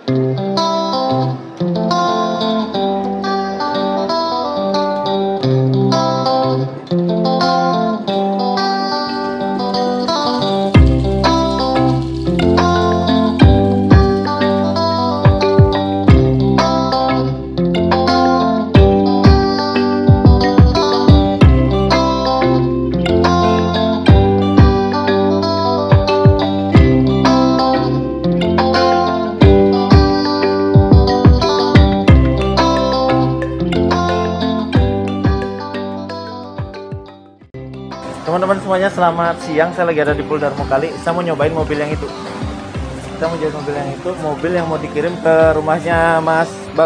Teman-teman semuanya, selamat siang. Saya lagi ada di Pool Darmo Kali. Saya mau nyobain mobil yang itu. Kita mau nyobain mobil yang itu, mobil yang mau dikirim ke rumahnya Mas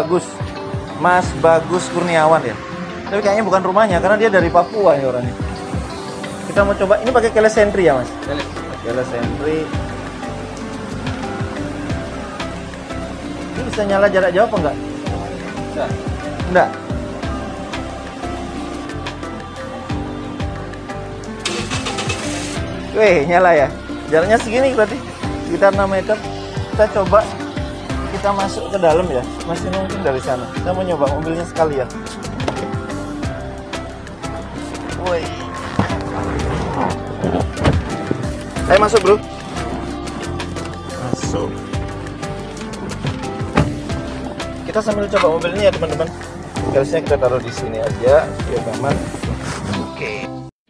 Bagus Kurniawan ya. Tapi kayaknya bukan rumahnya karena dia dari Papua ya orangnya. Kita mau coba, ini pakai keyless entry ya Mas? Keyless entry. Ini bisa nyala jarak jauh apa enggak? Enggak. Wih, nyala ya. Jaraknya segini berarti sekitar 6 meter. Kita coba, kita masuk ke dalam ya. Masih mungkin dari sana. Kita mau nyoba mobilnya sekalian. Woi. Ayo masuk, bro. Masuk. Kita sambil coba mobilnya ya, teman-teman. Harusnya kita taruh di sini aja biar aman. Oke.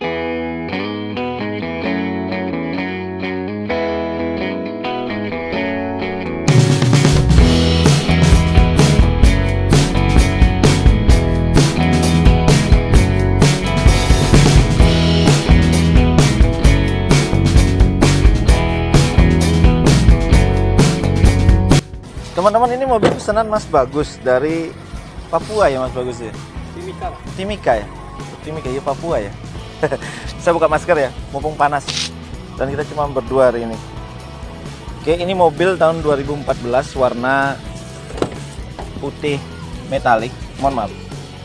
Teman-teman, ini mobil pesanan Mas Bagus dari Papua ya, Mas Bagus ya? Timika ya? Timika ya, Papua ya? Saya buka masker ya, mumpung panas. Dan kita cuma berdua hari ini. Oke, ini mobil tahun 2014, warna putih metalik. Mohon maaf.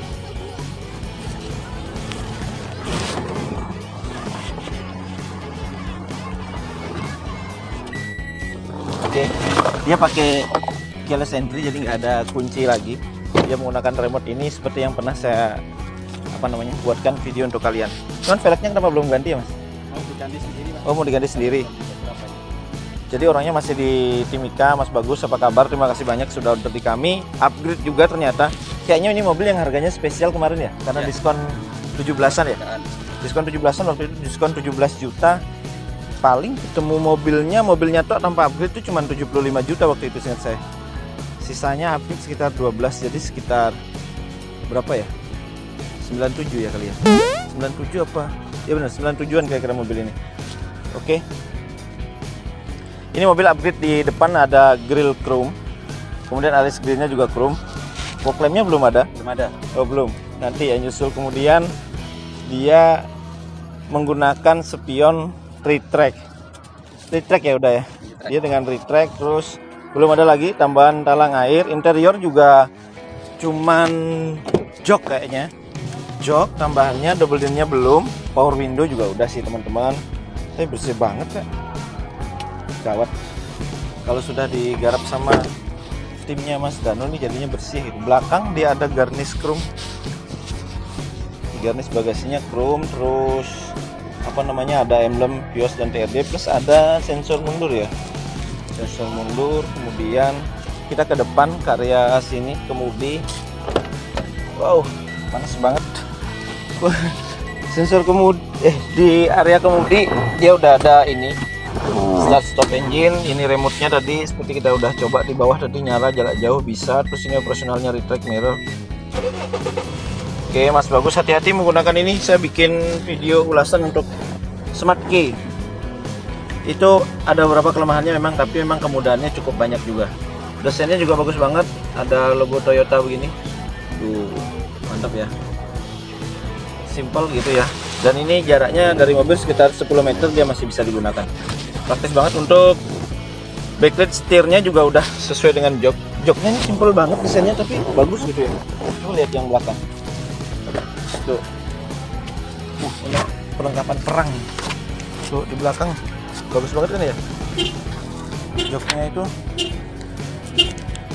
Oke, dia pakai keyless entry, jadi nggak ada kunci lagi. Dia menggunakan remote ini seperti yang pernah saya buatkan video untuk kalian. Cuman velgnya kenapa belum ganti ya Mas? Mau diganti sendiri Mas. Oh, mau diganti sendiri. Jadi orangnya masih di Timika. Mas Bagus, apa kabar? Terima kasih banyak sudah order di kami. Upgrade juga ternyata. Kayaknya ini mobil yang harganya spesial kemarin ya, karena diskon 17-an ya. Diskon 17-an, waktu itu diskon 17 juta. Paling ketemu mobilnya tuh tanpa upgrade itu cuma 75 juta waktu itu, ingat saya. Sisanya upgrade sekitar 12, jadi sekitar berapa ya? 97 ya kali ya. 97 apa? Ya benar, 97-an kira-kira mobil ini. Oke. Ini mobil upgrade, di depan ada grill chrome. Kemudian alis grillnya juga chrome. Fog lampnya belum ada? Belum ada. Oh, belum. Nanti ya nyusul. Kemudian dia menggunakan spion retract ya udah ya. Dia dengan retract, terus belum ada lagi tambahan talang air. Interior juga cuman jok kayaknya. Jok tambahannya, double din-nya belum. Power window juga udah sih teman-teman. Tapi bersih banget ya. Gawat. Kalau sudah digarap sama timnya Mas Dano nih jadinya bersih gitu. Belakang dia ada garnish chrome. Garnish bagasinya chrome, terus ada emblem Vios dan TRD, plus ada sensor mundur ya. Sensor mundur. Kemudian kita ke depan ke area sini, kemudi. Wow, panas banget. Sensor kemudi di area kemudi dia udah ada ini start stop engine. Ini remote-nya tadi seperti kita udah coba di bawah tadi, nyala jarak jauh bisa. Terus ini operasionalnya retract mirror. Oke, Mas Bagus hati-hati menggunakan ini. Saya bikin video ulasan untuk Smart Key. Itu ada beberapa kelemahannya memang, tapi memang kemudahannya cukup banyak juga. Desainnya juga bagus banget. Ada logo Toyota begini. Tuh, mantap ya. Simple gitu ya. Dan ini jaraknya dari mobil sekitar 10 meter dia masih bisa digunakan. Praktis banget. Untuk backlight setirnya juga udah sesuai dengan jok. Joknya ini simple banget desainnya, tapi bagus gitu ya. Coba lihat yang belakang. Tuh. Ini perlengkapan perang. Tuh di belakang bagus banget kan ya. Joknya itu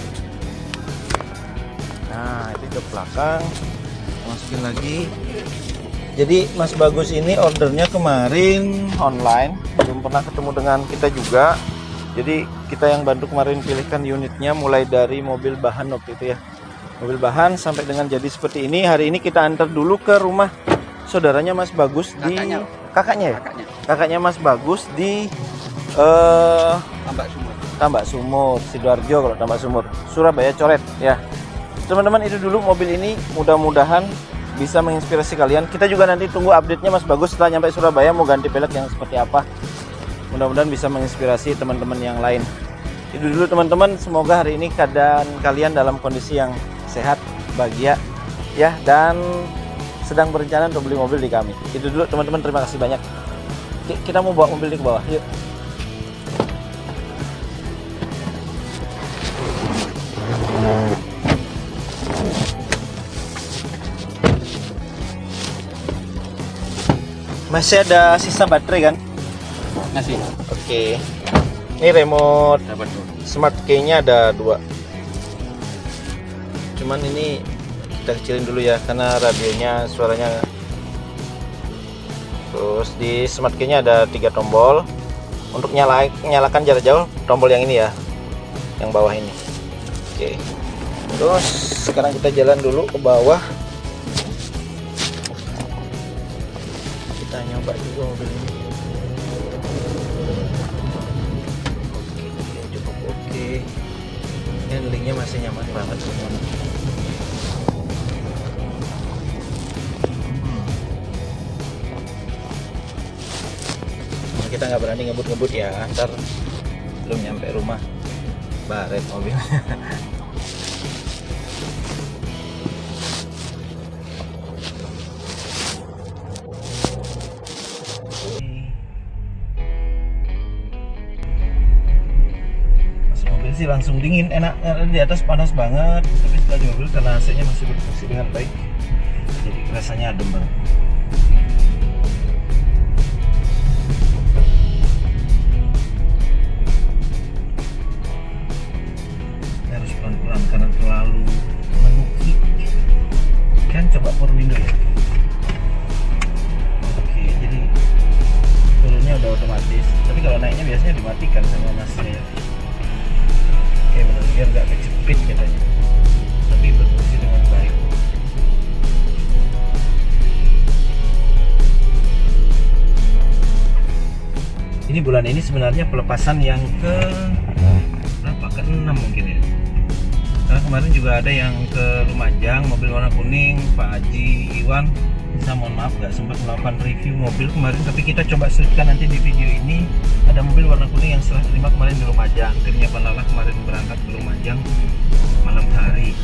ke belakang, masukin lagi. Jadi Mas Bagus ini ordernya kemarin online, belum pernah ketemu dengan kita juga. Jadi kita yang bantu kemarin pilihkan unitnya mulai dari mobil bahan waktu itu ya, mobil bahan sampai dengan jadi seperti ini. Hari ini kita antar dulu ke rumah saudaranya Mas Bagus di kakaknya Mas Bagus di Tambak Sumur, Sidoarjo kalau Tambak Sumur, Surabaya Coret ya. Teman-teman, itu dulu mobil ini, mudah-mudahan bisa menginspirasi kalian. Kita juga nanti tunggu update-nya Mas Bagus setelah nyampe Surabaya mau ganti pelek yang seperti apa. Mudah-mudahan bisa menginspirasi teman-teman yang lain. Itu dulu teman-teman, semoga hari ini keadaan kalian dalam kondisi yang sehat, bahagia ya, dan sedang berencana untuk beli mobil di kami. Itu dulu teman-teman, terima kasih banyak. Kita mau bawa mobil ini ke bawah, yuk. Masih ada sisa baterai kan? Masih. Oke. Ini remote smart key-nya ada 2. Cuman ini kita kecilin dulu ya karena radionya suaranya. Terus di smart key-nya ada 3 tombol. Untuk nyalakan jarak jauh, tombol yang ini ya, yang bawah ini. Oke. Terus sekarang kita jalan dulu ke bawah. Kita nyoba juga mobil ini. Oke, cukup oke. Handlingnya masih nyaman banget semua. Kita nggak berani ngebut-ngebut ya, ntar belum nyampe rumah baret mobil. Masih mobil sih langsung dingin, enak. Di atas panas banget, tapi setelah di mobil karena AC-nya masih berfungsi dengan baik, jadi rasanya adem banget. Pelan-pelan karena terlalu menukik kan. Coba power window ya. Oke, jadi turunnya udah otomatis, tapi kalau naiknya biasanya dimatikan sama masnya ya. Oke, benar, biar nggak kejepit katanya, tapi berfungsi dengan baik. Ini bulan ini sebenarnya pelepasan yang ke berapa? Ke-6 mungkin ya. Karena kemarin juga ada yang ke Lumajang, mobil warna kuning, Pak Haji Iwan. Saya mohon maaf gak sempat melakukan review mobil kemarin, tapi kita coba selipkan nanti di video ini. Ada mobil warna kuning yang setelah terima kemarin di Lumajang. Timnya Panlala kemarin berangkat ke Lumajang malam hari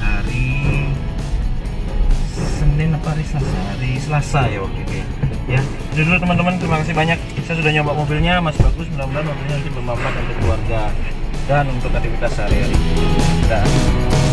Senin apa hari Selasa? Hari Selasa ya waktu itu ya. Itu dulu teman-teman, terima kasih banyak. Saya sudah nyoba mobilnya Mas Bagus, mudah-mudahan mobilnya nanti bermanfaat untuk keluarga dan untuk aktivitas sehari-hari.